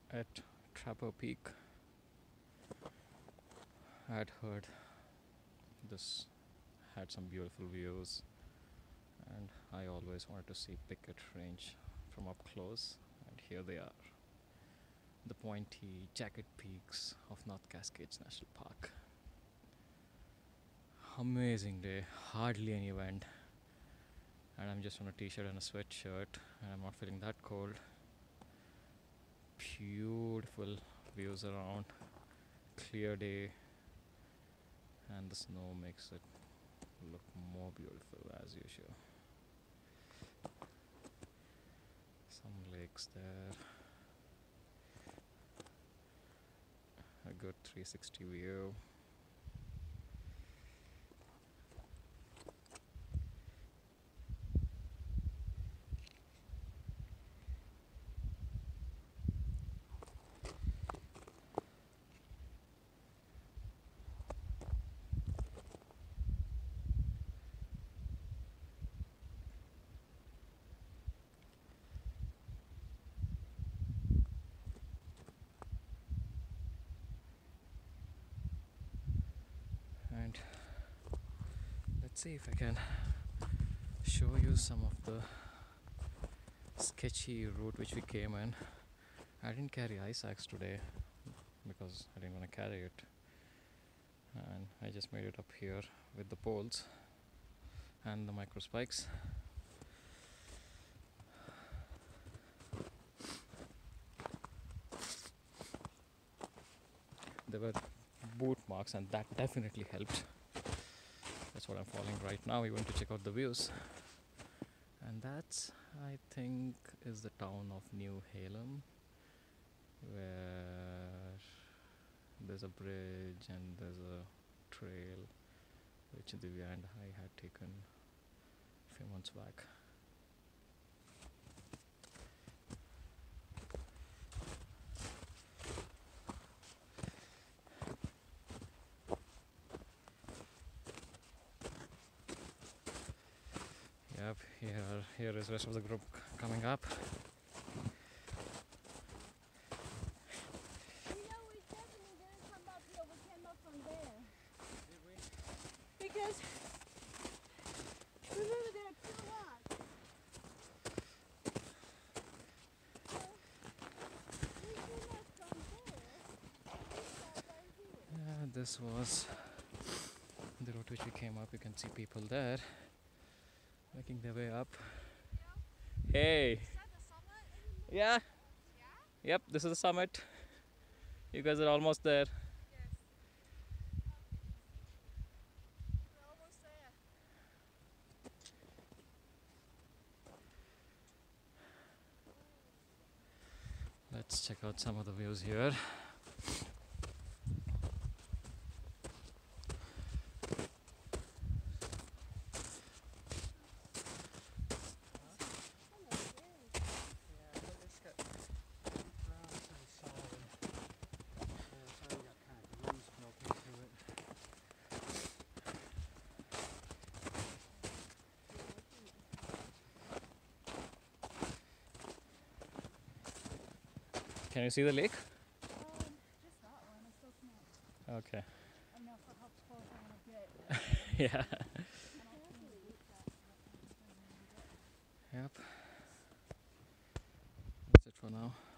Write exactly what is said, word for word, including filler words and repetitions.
at Trapper Peak. I had heard this had some beautiful views, and I always wanted to see Picket Range from up close, and here they are, the pointy, jagged peaks of North Cascades National Park. Amazing day, hardly any wind, and I'm just on a t-shirt and a sweatshirt, and I'm not feeling that cold. Beautiful views around, clear day, and the snow makes it look more beautiful as usual. Some lakes there, a good three sixty view. And let's see if I can show you some of the sketchy route which we came in. I didn't carry ice axe today because I didn't want to carry it, and I just made it up here with the poles and the micro spikes. There were boot marks, and that definitely helped. That's what I'm following right now. We went to check out the views, and that's, I think, is the town of New Halem, where there's a bridge and there's a trail which Divya and I had taken a few months back. Yep, here here is rest of the group c- coming up. You know, we definitely didn't come up here. We came up from there. Because remember there are two rocks. So we came up from there. We sat right here. Yeah, this was the route which we came up. You can see people there making their way up. Hey! Is that the summit? Yeah, Yeah? yep, this is the summit. You guys are almost there. Yes. We're almost there. Let's check out some of the views here. Yeah, but it's got brown and solid. Yeah, it's already got kind of grease built into it. Can you see the lake? Um, just that one. I still can't. Okay. I know for how close I want to get. Yeah. And I can reach that. Yep. That's it for now.